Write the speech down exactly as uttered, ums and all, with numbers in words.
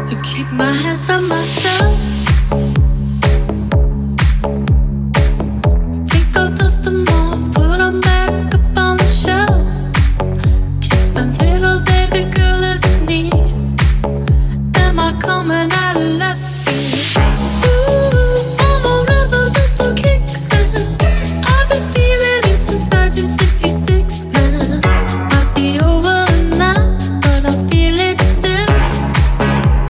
and keep my hands on myself. Think I'll dust them off, put them back up on the shelf. Kiss my little baby girl as you need. Am I coming out of left field? Ooh, I'm a rebel just for kicks now. I've been feeling it since nineteen sixty.